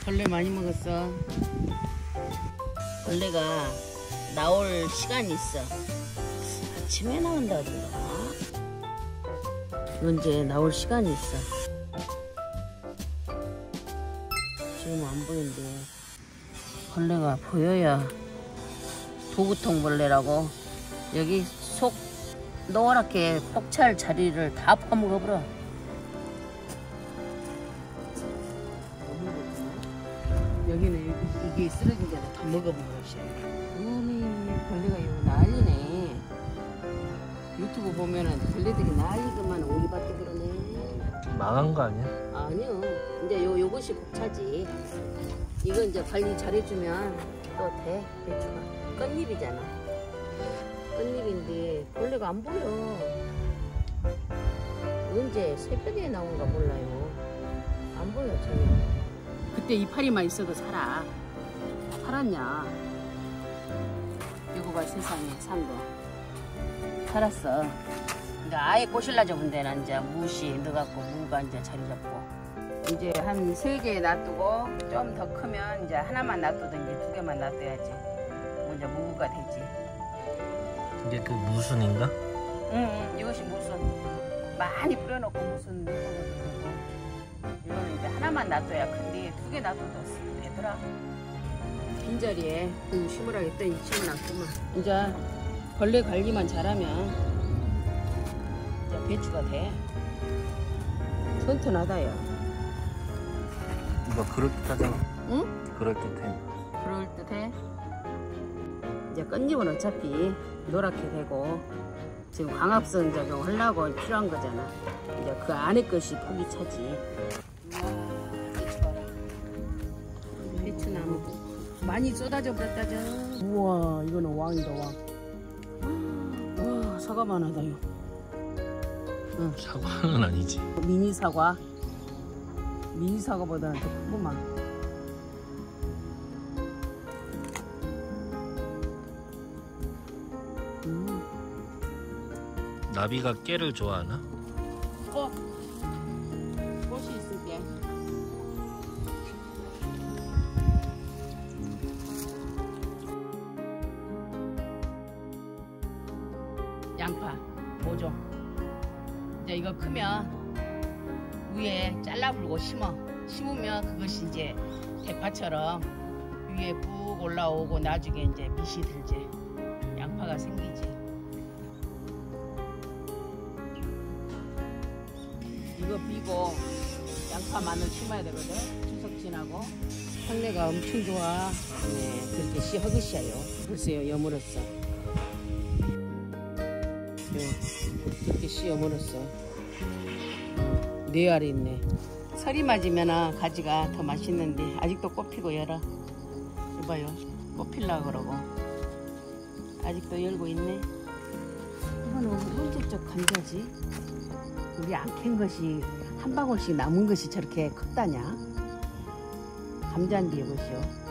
벌레 많이 먹었어. 벌레가 나올 시간이 있어. 아침에 나온다 하더라. 이건 이제 나올 시간이 있어. 지금 안 보이는데 벌레가 보여야 도구통 벌레라고. 여기 속 노랗게 폭찰 자리를 다 파먹어버려. 여기는 이게 쓰러진 데는 다 먹어본 것이야. 어미 벌레가 이거 난리네. 유튜브 보면은 벌레들이 난리더만 오리밭에 그러네. 망한 거 아니야? 아니요. 이제 요것이 복차지. 이거 이제 관리 잘해주면 또 돼. 배추가 꽃잎이잖아. 꽃잎인데 벌레가 안 보여. 언제 새벽에 나온가 몰라요. 안 보여 전혀. 그때 이파리만 있어도 살아. 살았냐? 이거 봐 세상에 산 거. 살았어. 그러니까 아예 꼬실라져 본 데는 이제 무시 넣어갖고 무가 이제 자리 잡고. 이제 한 3개 놔두고 좀 더 크면 이제 하나만 놔두든지 2개만 놔둬야지. 이제 무가 되지. 이게 그 무순인가? 응, 이것이 무순. 많이 뿌려놓고 무순 넣어도 되고. 이거는 이제 하나만 놔둬야 큰데 2개 놔둬도 되더라. 빈자리에 심으라고 했더니 심어놨구만. 이제 벌레 관리만 잘하면 이제 배추가 돼. 튼튼하다요. 뭐 그럴듯하잖아. 응? 그럴듯해. 그럴듯해. 이제 꽃잎은 어차피 노랗게 되고 지금 광합성 작용 하려고 필요한 거잖아. 이제 그 안에 것이 폭이 차지. 배추 봐라. 배추나무 많이 쏟아져 버렸다죠. 우와 이거는 왕이다 왕. 와 사과 많아다요. 응. 사과는 아니지. 미니 사과. 미니 사과보다는 더 크구만. 나비가 깨를 좋아하나? 꽃이 있을게. 양파 5종. 이제 이거 크면 위에 잘라불고 심으면 그것이 이제 대파처럼 위에 푹 올라오고 나중에 이제 밑이 들지. 양파가 생기지. 이거 비고 양파 마늘 심어야 되거든. 추석 지나고. 향내가 엄청 좋아. 네, 그렇게 허그시아요. 글쎄요, 여물었어. 그렇게 여물었어. 4알이 있네. 설이 맞으면 가지가 더 맛있는데 아직도 꽃피고 열어. 이봐요, 꽃필라 그러고 아직도 열고 있네. 이거는 언제적 감자지? 우리 안 캔 것이 한 방울씩 남은 것이 저렇게 컸다냐? 감자인데 이것이요.